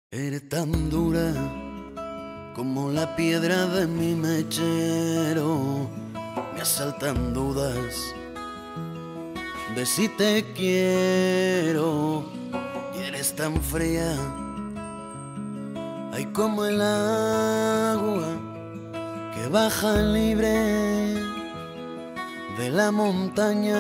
Eres tan dura como la piedra de mi mechero. Me asaltan dudas de si te quiero. Y eres tan fría, ay, como el agua que baja libre de la montaña.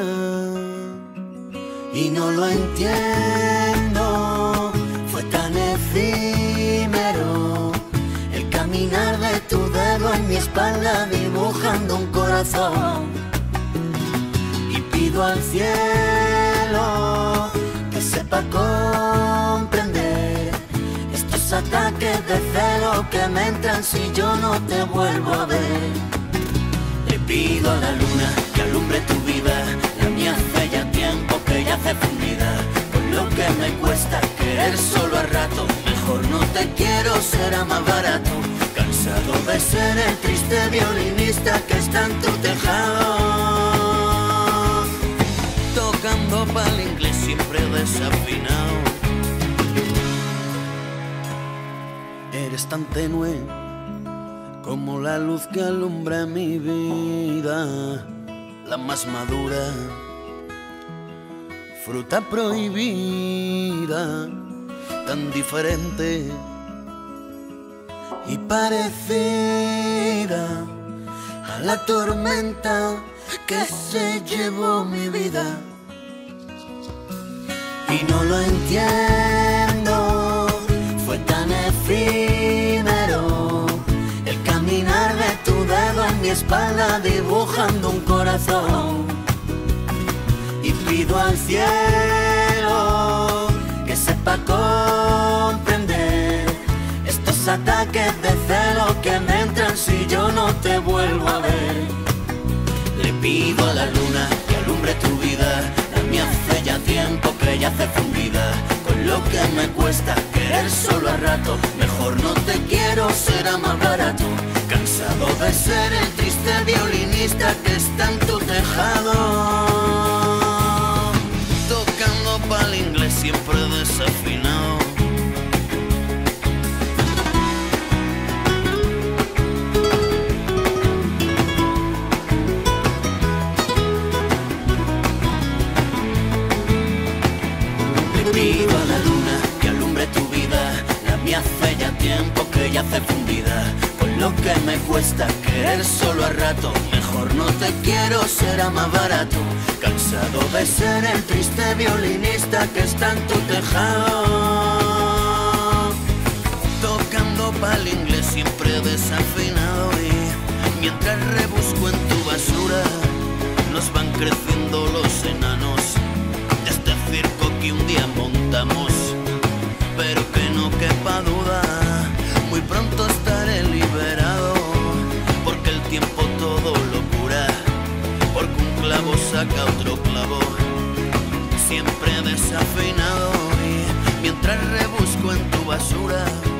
Y no lo entiendo, fue tan efímero el caminar de tu dedo en mi espalda dibujando un corazón. Y pido al cielo que sepa comprender estos ataques de celo que me entran si yo no te vuelvo a ver. Le pido a la luna que alumbre tu vida, la mía hace ya tiempo que ya hace fundida. Con lo que me cuesta querer solo a rato, mejor no te quiero, será más barato. Cansado de ser el triste violinista que está en tu tejado, tocando pa'l inglés siempre desafinado. Eres tan tenue como la luz que alumbra mi vida, la más madura, fruta prohibida, tan diferente y parecida a la tormenta que se llevó mi vida. Y no lo entiendo, fue tan efímero el caminar de tu dedo en mi espalda dibujando un corazón. Y pido al cielo que sepa comprender estos ataques de celo que me entran si yo no te vuelvo a ver. Le pido a la luna que alumbre tu vida, la mía hace ya tiempo que ya hace fundida. Con lo que me cuesta querer solo a rato, mejor no te quiero, será más barato. Cansado de ser el triste violinista que está en tu tejado, tocando pa'l inglés siempre desafinado. Le pido a la luna que alumbre tu vida, la mía hace ya tiempo que ya hace fundida. Con lo que me cuesta querer solo a rato, mejor no te quiero, será más barato. Cansado de ser el triste violinista que está en tu tejado, tocando pa'l inglés siempre desafinado. Y mientras rebusco en tu basura, nos van creciendo los enanos de este circo que un día montamos. Pero que no quepa duda, muy pronto estaré liberado, porque el tiempo todo lo cura, porque un clavo saca otro clavo, siempre desafinado. Y mientras rebusco en tu basura,